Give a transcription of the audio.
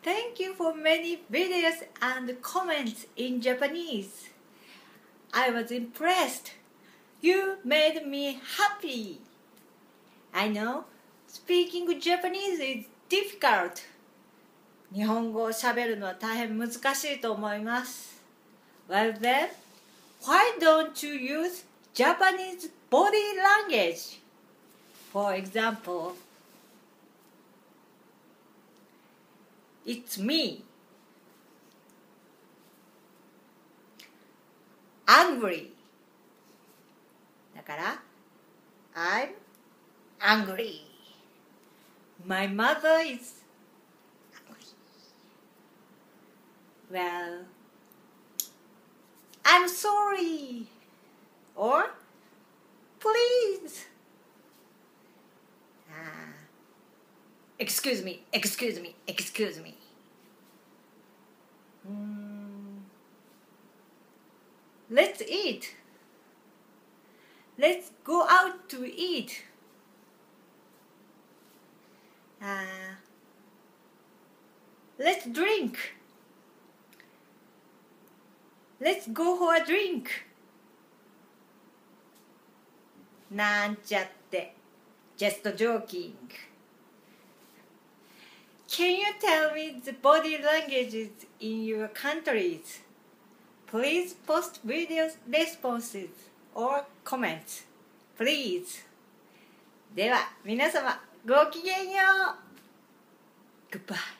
Thank you for many videos and comments in Japanese. I was impressed. You made me happy. I know speaking Japanese is difficult. 日本語を喋るのは大変難しいと思います。Well then, why don't you use Japanese body language? For example, it's me. Angry. だから、I'm angry. My mother is angry. Well, I'm sorry. Or, please. Excuse me, excuse me, excuse me. Let's eat. Let's go out to eat. Let's drink. Let's go for a drink. なんちゃって。Just joking. Can you tell me the body languages in your countries? Please post video responses or comments. Please. では、皆様、ごきげんよう。Goodbye.